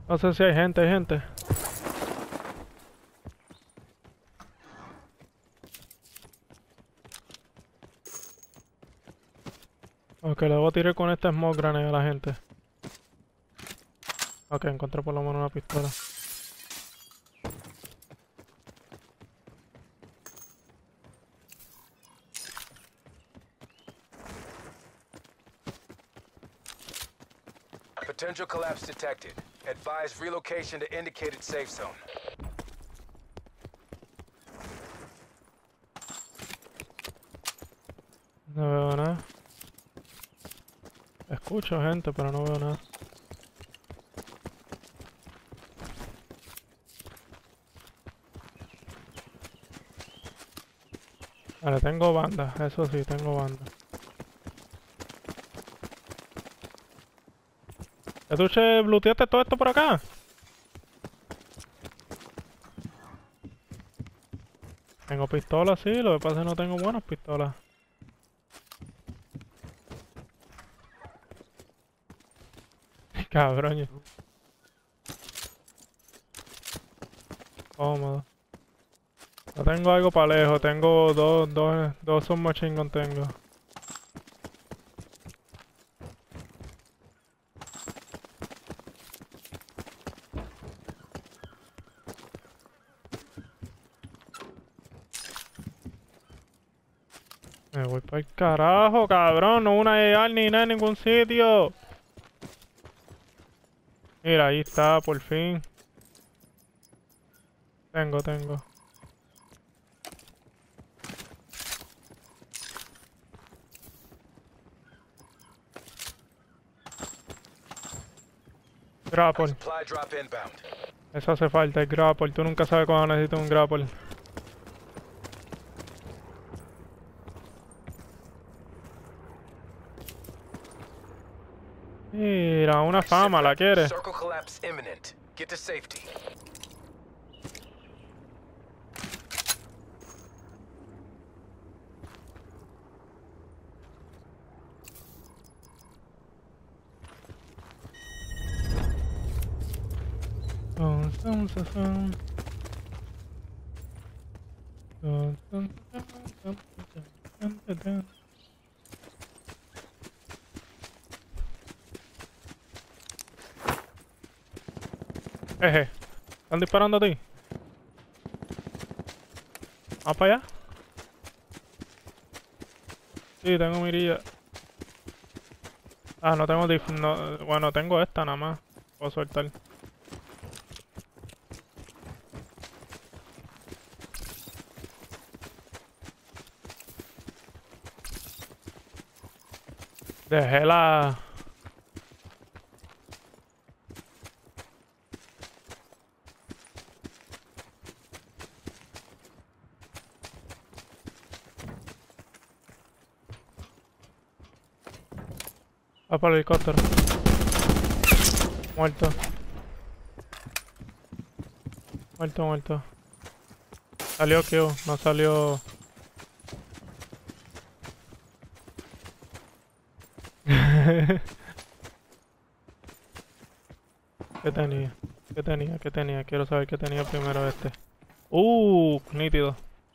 No sé si hay gente, hay gente. Ok, le voy a tirar con esta smoke grenade a la gente. Ok, encontré por lo menos una pistola. Potential collapse detected. Advise relocation to indicated safe zone. No veo nada. Escucho gente, pero no veo nada. Vale, tengo banda, eso sí, tengo banda. ¿Ya tú bluteaste todo esto por acá? Tengo pistolas, sí, lo que pasa es que no tengo buenas pistolas. Cabrón, cómodo. No tengo algo para lejos, tengo dos submachine gun tengo. Me voy para el carajo, cabrón, no una EAR ni nada en ningún sitio. Mira, ahí está, por fin. Tengo. Grapple. Supply drop inbound. Eso hace falta, el grapple. Tú nunca sabes cuándo necesitas un grapple. Mira, una fama, ¿la quieres? Circle collapse imminent. Get to safety. Eje, ¿están disparando a ti? ¿Vamos para allá? Sí, tengo mirilla. Ah, no tengo no, bueno, tengo esta nada más. Puedo soltar. Dejé la... Va para el helicóptero. Muerto. Muerto. Salió kill, no salió... ¿Qué tenía? ¿Qué tenía? Quiero saber qué tenía primero este. Nítido.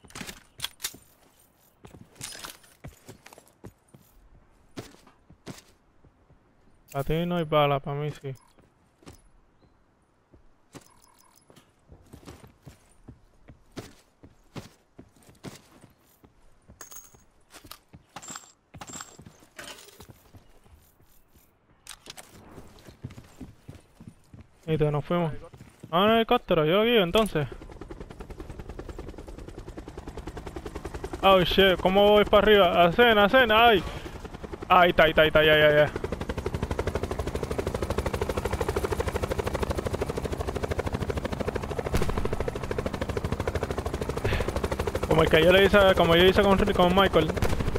Para ti no hay bala, para mí sí. Nítido, nos fuimos. Ah, en el helicóptero, yo aquí entonces. Oh shit, ¿cómo voy para arriba? Acena, ay. Ahí está, ya. Como el que yo le hice, como yo hice con Michael.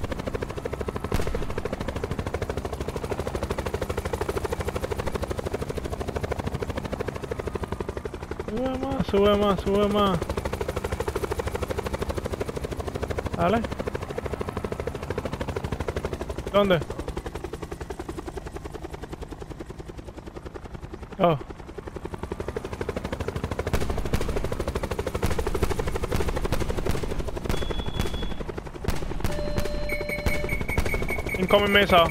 Sube más. Dale. ¿Dónde? Oh. Incoming missile.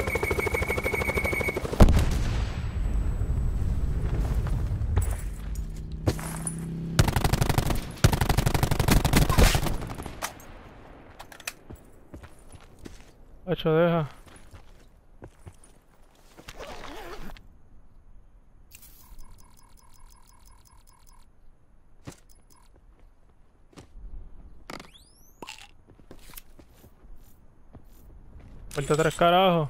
Hecho, deja. Vuelta 3 carajos.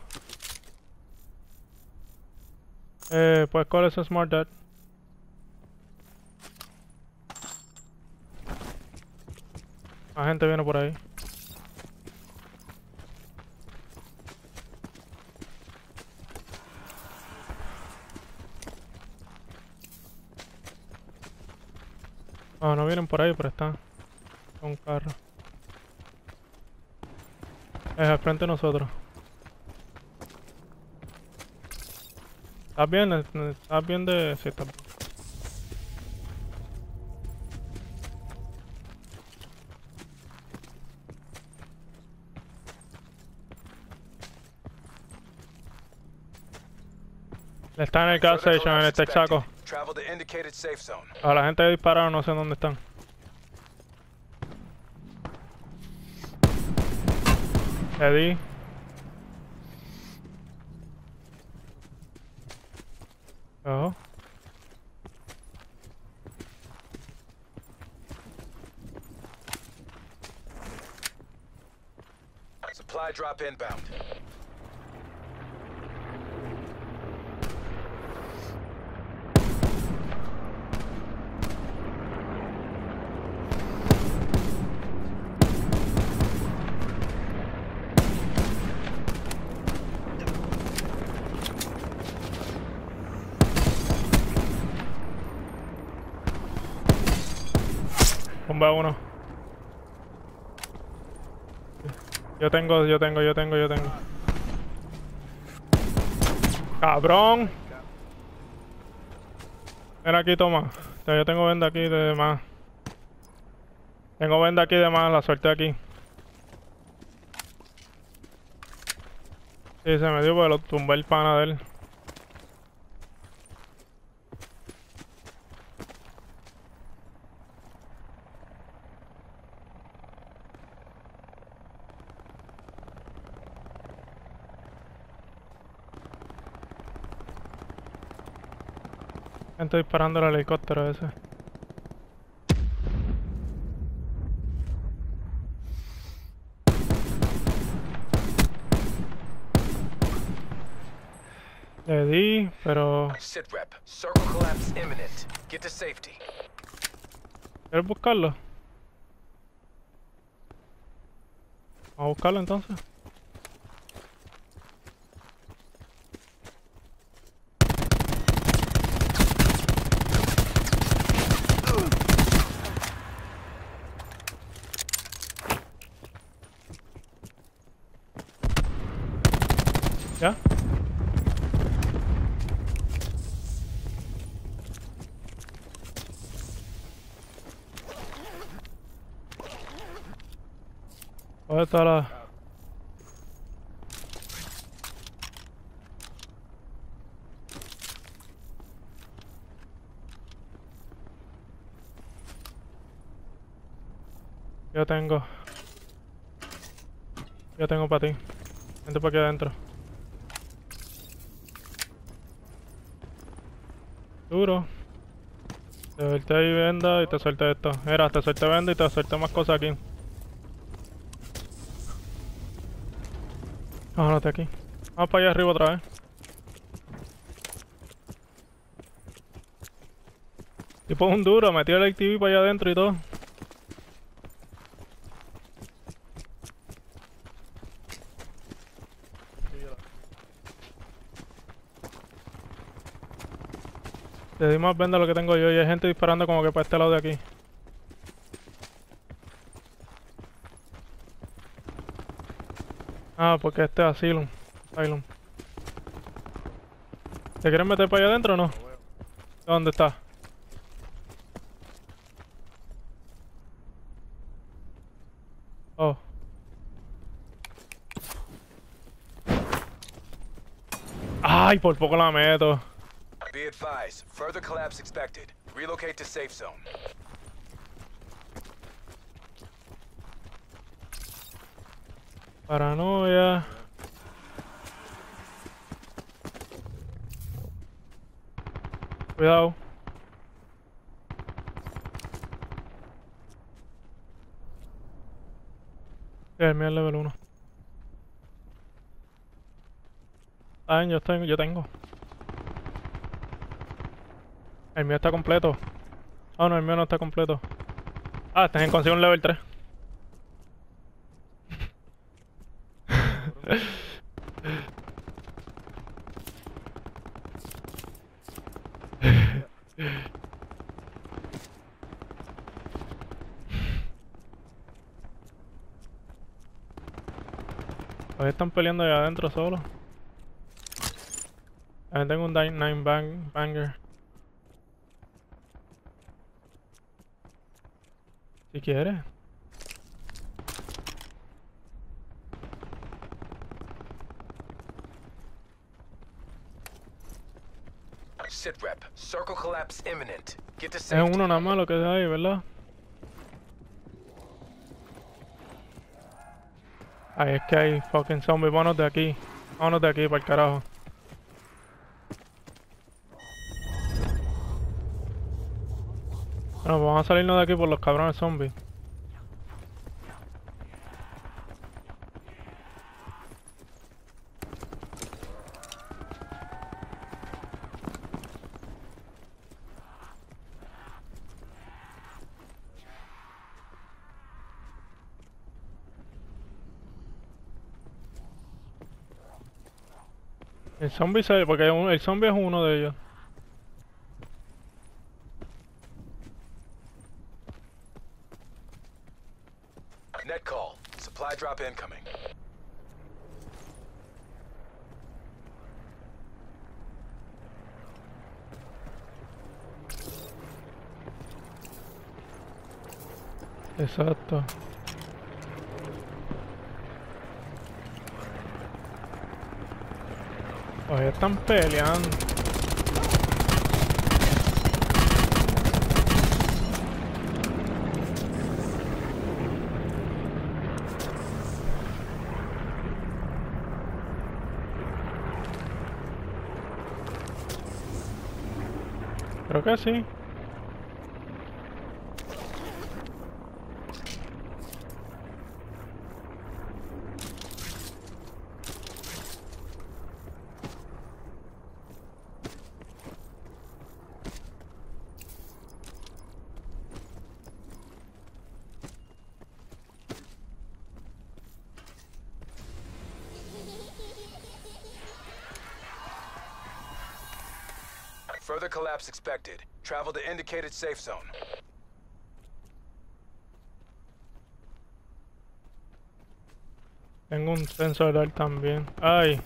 Pues ¿cuál es Smart Dad? La gente viene por ahí. No, no vienen por ahí, pero están. Con un carro. Es al frente de nosotros. ¿Estás bien? ¿Estás bien de...? Sí, estás bien. Está en el gas Further station, en collapse el expected. texaco. Travel to indicated safe zone. A la gente dispararon, no sé dónde están. Eddie. Ojo. Supply drop inbound. Tumba uno. Yo tengo. ¡Cabrón! Ven aquí, toma. Yo tengo venda aquí de más. Tengo venda aquí de más, la suerte aquí. Sí, se me dio porque lo tumbé el pana de él. Gente disparando el helicóptero ese. Le di, pero... Sit rep. Circle collapse imminent. Get to safety. ¿Quieres buscarlo? Vamos a buscarlo entonces. ¿Ya? ¿Dónde está la...? Yo tengo para ti. Vente para aquí adentro. Duro. Te suelte ahí venda y te suelte esto. Mira, te suelte venda y te suelte más cosas aquí. Vámonos aquí. Vamos para allá arriba otra vez. Tipo un duro, metió el ATV para allá adentro y todo. Le di más venda lo que tengo yo y hay gente disparando como que para este lado de aquí. Ah, porque este es Asylum. Asylum. ¿Te quieres meter para allá adentro o no? ¿Dónde está? Oh. Ay, por poco la meto. Be advised, further collapse expected. Relocate to safe zone. Paranoia. Cuidado. El mío es level 1. Ah, yo tengo. El mío está completo. Ah, no, el mío no está completo. Ah, estás en consigo un level 3. Hoy están peleando allá adentro solo. También tengo un Nine Banger. Si quieres. Sit rep. Circle collapse imminent. Get to Es safety. uno nada más lo que hay, ¿verdad? Ay, es que hay fucking zombies. Vámonos de aquí. Vámonos de aquí para el carajo. Bueno, pues vamos a salirnos de aquí por los cabrones zombies. El zombie porque el zombie es uno de ellos. Net call. Supply drop incoming. Exacto. Oye, están peleando. Creo que sí. Further collapse expected. Travel to indicated safe zone. Tengo un sensor también. Ay.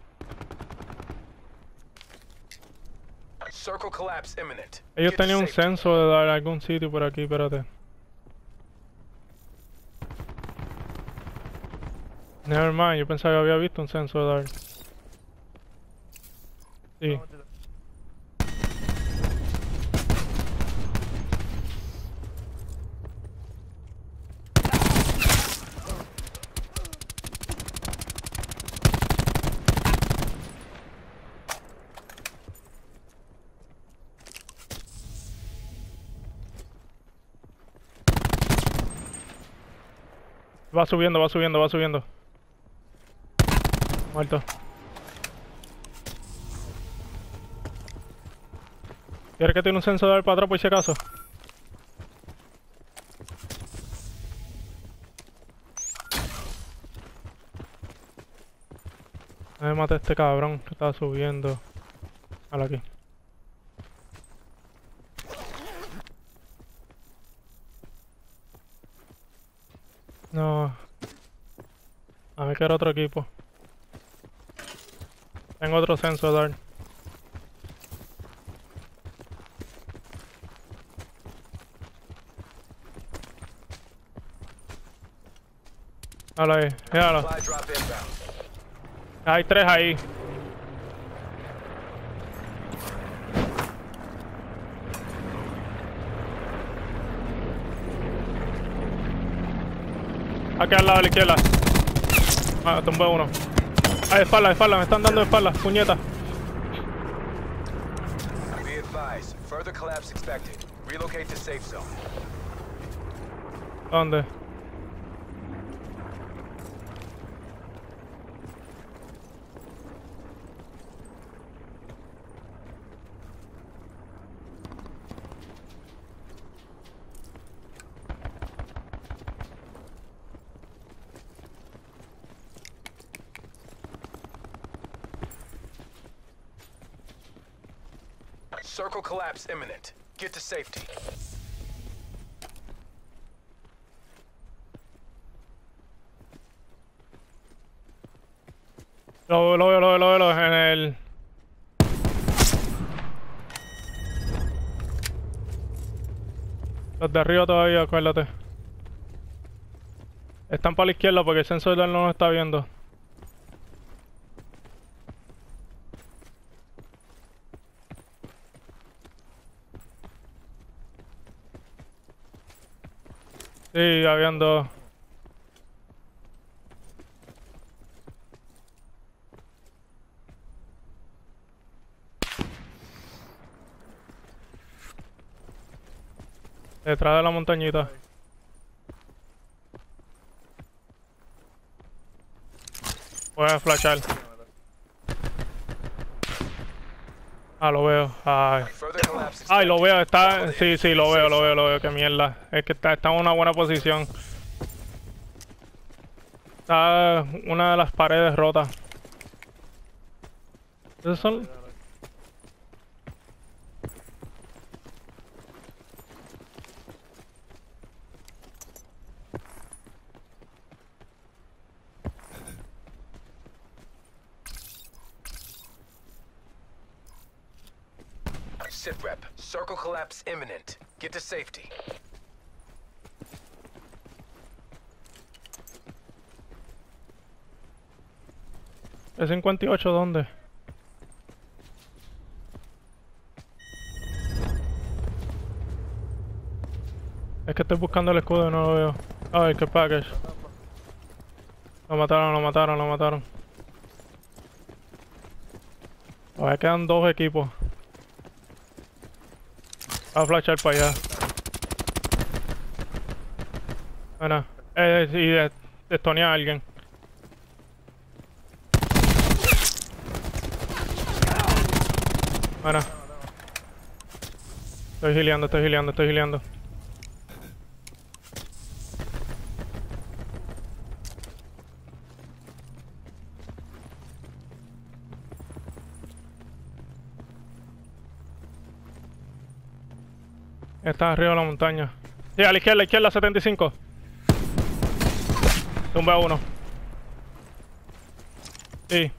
Circle collapse imminent. Ellos Get to tenían un safety. censo de dar algún sitio por aquí, espérate. Never mind, yo pensaba que había visto un censo de dar. Sí. Va subiendo, va subiendo, va subiendo. Muerto. ¿Quieres que tiene un sensor para atrás por si acaso? Me maté a este cabrón que estaba subiendo. Hala aquí. No. A mí que era otro equipo. Tengo otro sensor dar. Hala ahí, déjalo. Supply drop inbound. Hay tres ahí. Aquí al lado a la izquierda. Ah, tumbé uno. Ah, espalda, espalda, me están dando espalda, puñeta. Be advised, further collapse expected. Relocate to safe zone. ¿Dónde? Circle collapse imminent. Get to safety. Lo veo en el... Los de arriba todavía, acuérdate. Están para la izquierda porque el sensor no nos está viendo. Sí, habían dos. Detrás de la montañita. Voy a flashar. Ah, lo veo. Ay. Further collapse Ay, lo veo. expected. Está... Sí, sí, lo veo. Qué mierda. Es que está en una buena posición. Está una de las paredes rotas. ¿Esos son? Sit rep. Circle collapse imminent. Get to safety. ¿El 58 dónde? Es que estoy buscando el escudo y no lo veo. Ay, qué package. Lo mataron. Todavía quedan dos equipos. Voy a flashar para allá. Bueno, y destonear a alguien. Bueno. Estoy gileando. Está arriba de la montaña. Sí, a la izquierda 75. Tumbé a uno. Sí.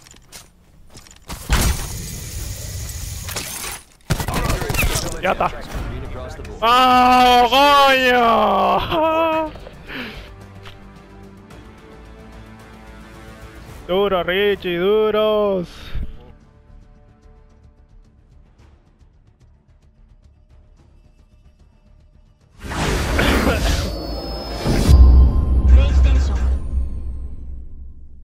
Ya está. ¡Oh, coño! Duro, Richie, duros.